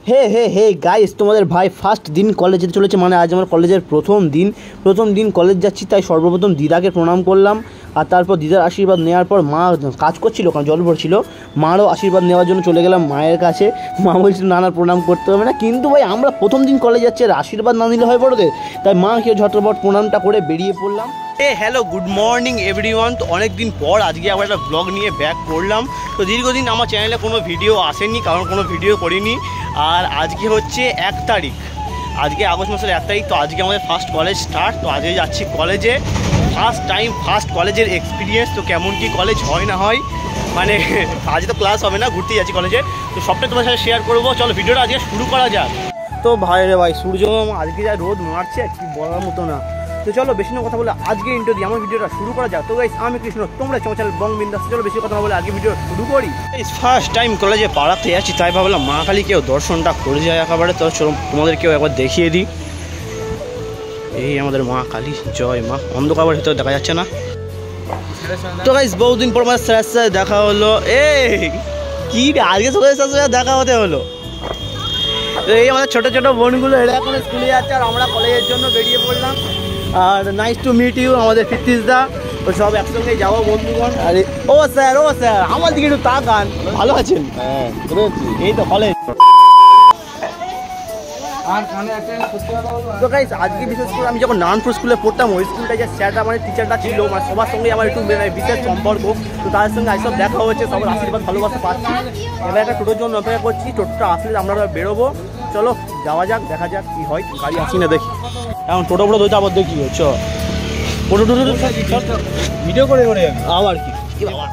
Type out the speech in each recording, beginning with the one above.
হে হে hey guys, তোমাদের ভাই first দিন কলেজ যেতে চলেছে। মানে আজ আমার কলেজের প্রথম দিন কলেজ যাচ্ছি। তাই সর্বপ্রথম দিদাকে প্রণাম করলাম, আর তারপর দিদার আশীর্বাদ নেওয়ার পর মা কাজ করছিল, কারণ জল ভরছিল, মারও আশীর্বাদ নেওয়ার জন্য চলে গেলাম মায়ের কাছে। মা বলছিল না না প্রণাম করতে হবে না, কিন্তু ভাই আমরা প্রথম দিন কলেজ যাচ্ছি আর আশীর্বাদ না নিলে হয় বড়দের। তাই মাকে ঝটপট প্রণামটা করে বেরিয়ে পড়লাম। Hello, good morning everyone. তো অনেক দিন পর আজকে আবার একটা ব্লগ নিয়ে ব্যাক করলাম। তো দীর্ঘদিন আমার চ্যানেলে কোনো ভিডিও আসেনি, কারণ কোনো ভিডিও করিনি। আর আজকে হচ্ছে 1 তারিখ, আজকে আগস্ট মাসের 1 তারিখ। তো আজকে আমাদের ফার্স্ট কলেজ স্টার্ট। তো আজকে যাচ্ছি কলেজে, ফার্স্ট কলেজের এক্সপিরিয়েন্স। তো কেমন কি কলেজ হয় না হয়, মানে আজকে তো ক্লাস হবে না, ঘুরতে যাচ্ছি কলেজে। তো সবটাই তোমার সাথে শেয়ার করবো। চলো ভিডিওটা আজকে শুরু করা যাক। তো ভাই রে ভাই, সূর্য আজকে যা রোদ মারছে কি বলার মতো না। তো চলো বেশি না কথা বলে আজকে ইন্ট্রো দিয়ে আমার ভিডিওটা শুরু করা যাক। তো গাইস, আমি কৃষ্ণ, তোমরা চ্যানেল বং বিন্দাস। চলো বেশি কথা না বলে আজকে ভিডিও শুরু করি। ফার্স্ট টাইম কলেজে পাড়াতে যাচ্ছি, তাই ভাবলাম মা কালীকেও দর্শনটা করে যায় একেবারে। তো চলো তোমাদেরকেও একবার দেখিয়ে দিই। এই আমাদের মা কালী, জয় মা। অন্ধকারের ভিতরে দেখা যাচ্ছে না। তো গাইস, বহুদিন পর আমার স্যারের সাথে দেখা হলো। এই কি আজকে স্যারের সাথে দেখা হতে হলো। এই আমাদের ছোটো ছোটো বোনগুলো, এরা এখন স্কুলে যাচ্ছে আর আমরা কলেজের জন্য বেরিয়ে পড়লাম। আর নাইস টু মিট ইউ আমাদের ফিরতিসদা। তো সব একসঙ্গে যাবো বন্ধুগণ। আরে ও স্যার আমার দিকে একটু তাকান। ভালো আছেন? হ্যাঁ, এই তো কলেজ। তো গাইস, আজকে বিশেষ করে আমি যখন নারায়ণপুর স্কুলে পড়তাম, ওই স্কুলটা যে স্যারটা মানে টিচারটা ছিল, মানে সবার সঙ্গে আমার একটু বিশেষ সম্পর্ক। তো তাদের সঙ্গে এইসব দেখা হয়েছে, সবার আশীর্বাদ ভালোবাসা পাচ্ছি। এবার একটা টোটোর জন্য অপেক্ষা করছি, টোটোটা আসলে আমরা বেরোবো। চলো যাওয়া যাক, দেখা যাক কি হয়। গাড়ি আসি না দেখি, এখন টোটো ধরতে আবার দেখি হচ্ছে টোটো ভিডিও করে আবার কি বাবা।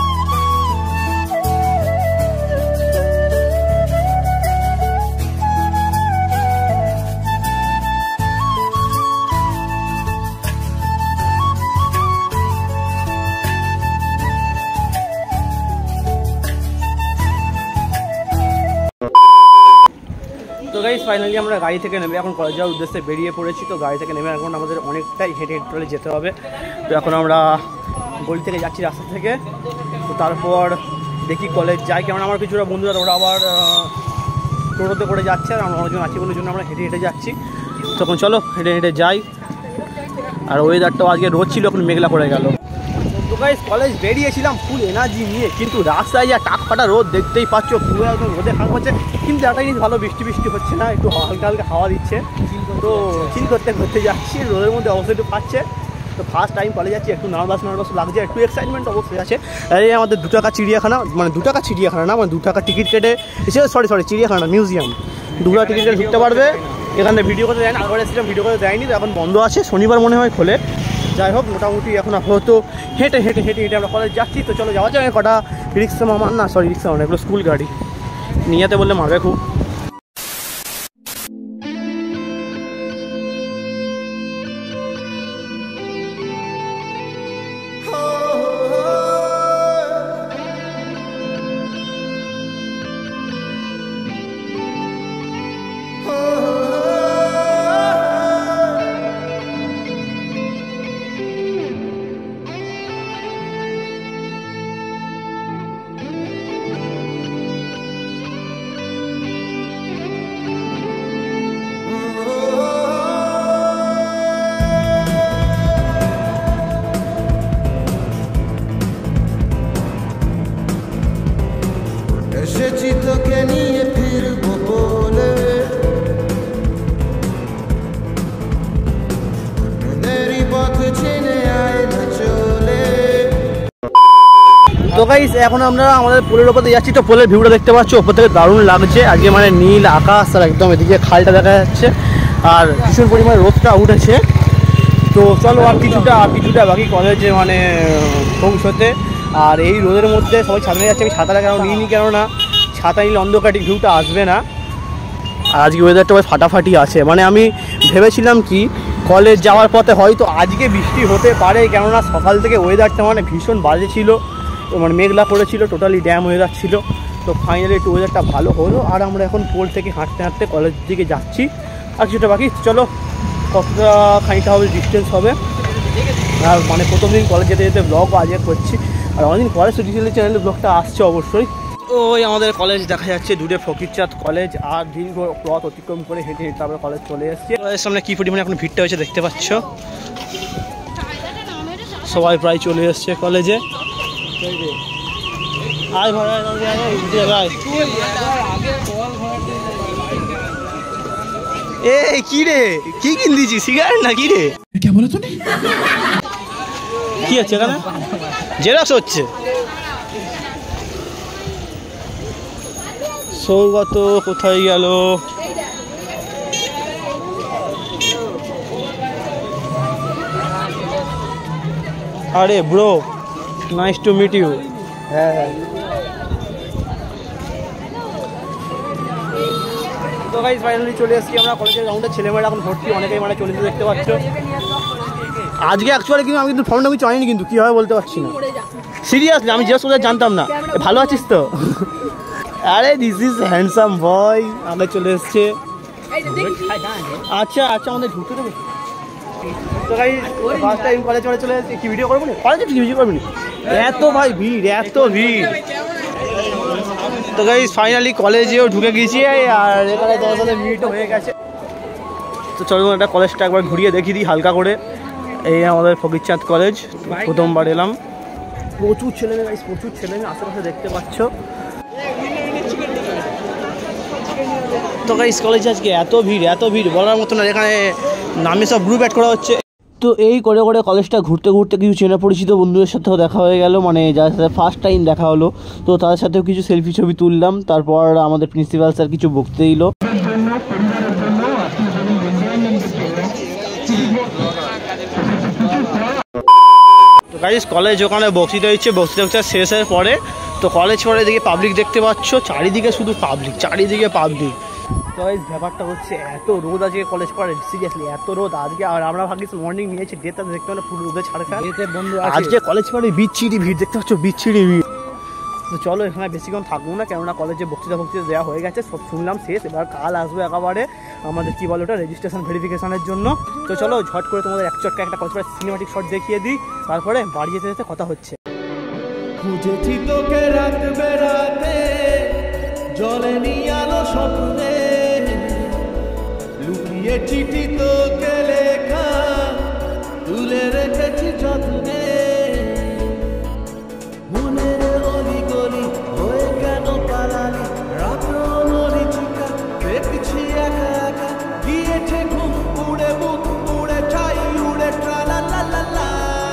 তো গাইস, ফাইনালি আমরা গাড়ি থেকে নেমে এখন কলেজ যাওয়ার উদ্দেশ্যে বেরিয়ে পড়েছি। তো গাড়ি থেকে নেমে এখন আমাদের অনেকটাই হেঁটে চলে যেতে হবে। তো এখন আমরা গলি থেকে যাচ্ছি, রাস্তা থেকে। তো তারপর দেখি কলেজ যাই কেমন। আমার কিছুটা বন্ধুরা ওরা আবার টোটোতে করে যাচ্ছে, আর আমরা অনেকজন আছি বলে জন্য আমরা হেঁটে হেঁটে যাচ্ছি। তখন চলো হেঁটে হেঁটে যাই। আর ওয়েদারটাও আজকে রোদ ছিল, এখন মেঘলা করে গেল। তো গাইস, কলেজ বেরিয়েছিলাম ফুল এনার্জি নিয়ে, কিন্তু রাস্তায় যা টাক ফাটা রোদ দেখতেই পাচ্ছ, পুরো একদম রোদে খারাপ হচ্ছে। কিন্তু একটা জিনিস ভালো, বৃষ্টি হচ্ছে না, একটু হালকা হালকা হাওয়া দিচ্ছে। তো চিল করতে যাচ্ছি, রোদের মধ্যে অবশ্যই একটু পাচ্ছে। তো ফার্স্ট টাইম কলেজ যাচ্ছি, একটু নার্ভাস লাগছে, একটু এক্সাইটমেন্ট অবশ্যই আছে। এই আমাদের 2 টাকা চিড়িয়াখানা, মানে 2 টাকা চিড়িয়াখানা না, মানে 2 টাকা টিকিট কেটে সরি চিড়িয়াখানা মিউজিয়াম, 2 টাকা টিকিট কেটে ঢুকতে পারবে। এখানে ভিডিও করতে দেয় না, আগরে এসেছিলাম ভিডিও করতে দেয়নি, তো এখন বন্ধ আছে, শনিবার মনে হয় খোলে। যাই হোক, মোটামুটি এখন আপাতত হেঁটে আমরা কলেজ যাচ্ছি। তো চলো যাওয়া যায়। কটা রিক্সা মামার না, সরি রিক্সা মানে এগুলো স্কুল গাড়ি, নিয়ে যেতে বললে মারবে খুব। তো গাইস, এখন আমরা আমাদের পোলের ওপর দিয়ে যাচ্ছি। তো পোলের ভিউটা দেখতে পাচ্ছ, ওপর থেকে দারুণ লাগছে আজকে, মানে নীল আকাশ, আর একদম এদিকে খালটা দেখা যাচ্ছে, আর ভীষণ পরিমাণে রোদটা উঠেছে। তো চলো আর কিছুটা বাকি কলেজে মানে পৌঁছতে। আর এই রোদের মধ্যে সবাই ছাতা নিয়ে যাচ্ছে, আমি ছাতাটা কেন নিইনি, কেননা ছাতা নিলে অন্ধকারে ভিউটা আসবে না। আর আজকে ওয়েদারটা ফাটাফাটি আছে, মানে আমি ভেবেছিলাম কি কলেজ যাওয়ার পথে হয়তো আজকে বৃষ্টি হতে পারে, কেননা সকাল থেকে ওয়েদারটা মানে ভীষণ বাজে ছিল, মানে মেঘলা করেছিল, টোটালি ড্যাম হয়ে যাচ্ছিলো। তো ফাইনালি একটু ওয়েদারটা ভালো হলো। আর আমরা এখন পোল থেকে হাঁটতে কলেজের দিকে যাচ্ছি। আর কিছুটা বাকি, চলো কতটা খানিকটা হবে ডিস্টেন্স হবে। আর মানে প্রথম দিন কলেজ যেতে ব্লগ আজকে করছি, আর অনেকদিন পরে ডিজিটাল চ্যানেলে ব্লগটা আসছে অবশ্যই। ওই আমাদের কলেজ দেখা যাচ্ছে, দূরে ফকিরচাঁদ কলেজ। আর দীর্ঘ পথ অতিক্রম করে হেঁটে হেঁটে তারপরে কলেজ চলে এসেছে। কলেজের সামনে কি পরিমাণে এখন ভিড়টা হয়েছে দেখতে পাচ্ছ, সবাই প্রায় চলে এসছে কলেজে। আয় ভাই এই কি রে, কি কিনতেছি সিগারেট না কি রে? কি হচ্ছে এখানে? জেরক্স হচ্ছে। সৌগত কোথায় গেল? আরে bro, nice to meet you. হ্যাঁ হ্যাঁ। তো গাইস ফাইনালি চলে এসেছি আমরা কলেজের গ্রাউন্ডে। ছেলেমেয়েরা এখন ভর্তি, অনেকেই মানে চলে যেতে দেখতে পাচ্ছ। আজকে অ্যাকচুয়ালি কিন্তু আমি কিন্তু ফর্মটা কিছু আনিনি, কিন্তু কী হয় বলতে পারছি না। সিরিয়াসলি আমি জিজ্ঞেস করে জানতাম না। ভালো আছিস তো? আরে দিস ইজ হ্যান্ডসাম বয়, আগে চলে এসছে। আচ্ছা আচ্ছা, আমাদের ঢুকতে দেবে তো গাইস। ফার্স্ট টাইম কলেজ চলে এসেছি। কি ভিডিও করবো না কলেজে? কি ভিডিও করবি না? এত ভাই ভিড়, এত ভিড়। তো গাইস ফাইনালি কলেজেও ঢুকে গেছি, আর এখানে 10 মিনিটও হয়ে গেছে। তো চলো একটা কলেজটা একবার ঘুরিয়ে দেখিয়ে দিই হালকা করে। এই আমাদের ফকিরচাঁদ কলেজ, প্রথমবার এলাম। প্রচুর ছেলেমেয়ে গাইস, প্রচুর ছেলেমেয়ে আশেপাশে দেখতে পাচ্ছ। তো গাইস কলেজে আজকে এত ভিড় বলার মতো না। এখানে নামে সব গ্রুপ অ্যাড করা হচ্ছে। তো এই করে করে কলেজটা ঘুরতে ঘুরতে কিছু চেনা পরিচিত বন্ধুদের সাথেও দেখা হয়ে গেল, মানে যাদের সাথে ফার্স্ট টাইম দেখা হলো। তো তাদের সাথেও কিছু সেলফি ছবি তুললাম। তারপর আমাদের প্রিন্সিপাল স্যার কিছু বক্তৃতা দিল। তো গাইস কলেজ ওখানে বক্তৃতা দিচ্ছে, বক্তৃতা শেষের পরে তো কলেজ পরে দিকে পাবলিক দেখতে পাচ্ছ, চারিদিকে শুধু পাবলিক, চারিদিকে পাবলিক। তো গাইস ব্যাপারটা হচ্ছে এত রোদ আজকে কলেজ পড়ে, সিরিয়াসলি এত রোদ আজকে। আর আমরা ভাবছি মর্নিং নিয়েছি, ডেটা দেখতে মানে পুরো রোদে ছাড়খা। আজকে কলেজ পড়ে বিচ্ছিরি ভিড় দেখতে পাচ্ছ, বিচ্ছিরি ভিড়। তো চলো এখানে বেশিক্ষণ থাকবো না, কেননা কলেজে বক্তৃতা দেওয়া হয়ে গেছে, সব শুনলাম শেষ। এবার কাল আসবো একেবারে আমাদের কী বলো ওটা, রেজিস্ট্রেশন ভেরিফিকেশনের জন্য। তো চলো ঝট করে তোমাদের এক চটকা একটা কলেজ সিনেমাটিক শট দেখিয়ে দিই, তারপরে বাড়ি যেতে যেতে কথা হচ্ছে। খুঁজেছি তোকে রাত বেড়াতে, জলে নিয়ে আলো স্বপ্নে, লুকিয়ে চিঠি তোকে লেখা, তুলে রেখেছি যত্নে। মনের অলি গলি হয়ে কেন পালালি, রাত্র মরিচিকা দেখছি একা একা, গিয়েছে ঘুম উড়ে, বুক উড়ে, চাই উড়ে, ট্রালা লা লা লা।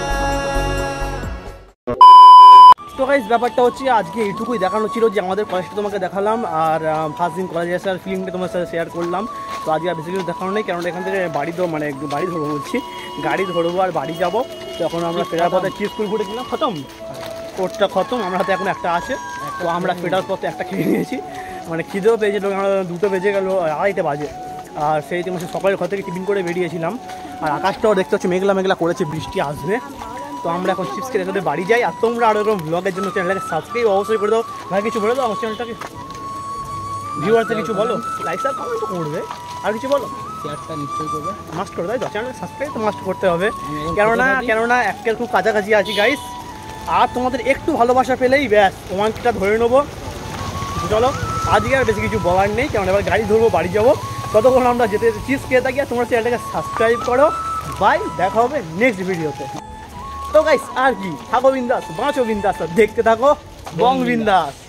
তো গাইস ব্যাপারটা হচ্ছে আজকে এইটুকুই দেখানো ছিল, যে আমাদের কলেজটা তোমাকে দেখালাম, আর ফার্স্ট দিন কলেজে আসার ফিলিংটা তোমার সাথে শেয়ার করলাম। তো আজকে আর বেশি কিছু দেখানো নেই, কারণ এখান থেকে বাড়ি তো মানে বাড়ি ধরবো বলছি, গাড়ি ধরবো আর বাড়ি যাবো। তো এখন আমরা ফেরার পথে কি স্কুল ঘুরেছিলাম, খতম কোর্সটা খতম, আমরা হাতে এখন একটা আছে। তো আমরা ফেরার পথে একটা খেয়ে নিয়েছি, মানে খিদেও পেয়েছিল, আমরা 2টো বেজে গেলো, 2:30 বাজে। আর সেই দিন সকালের ঘর থেকে টিফিন করে বেরিয়েছিলাম। আর আকাশটাও দেখতে হচ্ছে মেঘলা মেঘলা করেছে, বৃষ্টি আসবে। তো আমরা এখন চিপস খেতে খেতে বাড়ি যাই। আর তোমরা আরও এরকম ব্লগের জন্য চ্যানেলটাকে সাবস্ক্রাইব অবশ্যই করে দাও। ভাই কিছু বলে দাও আমার চ্যানেলটাকে, ভিউয়ার্সে কিছু বলো, লাইক আর কমেন্ট তো করবে, আর কিছু বলো, শেয়ারটা নিশ্চয়ই করবে, মাস্ট করে দেয়। চ্যানেল সাবস্ক্রাইব তো মাস্ট করতে হবে, কেননা একের খুব কাছাকাছি আছি গাইস। আর তোমাদের একটু ভালোবাসা পেলেই ব্যাস 1K ধরে নেবো। চলো আজকে আর বেশি কিছু বলার নেই, কারণ এবার গাড়ি ধরবো, বাড়ি যাবো। ততক্ষণ আমরা যেতে যেতে চিপস খেয়ে থাকি। আর তোমরা চ্যানেলটাকে সাবস্ক্রাইব করো। বাই, দেখা হবে নেক্সট ভিডিওতে। তো গাইস আর কি, থাকো বিন্দাস, বাঁচো বিন্দাস, দেখতে থাকো বং বিন্দাস।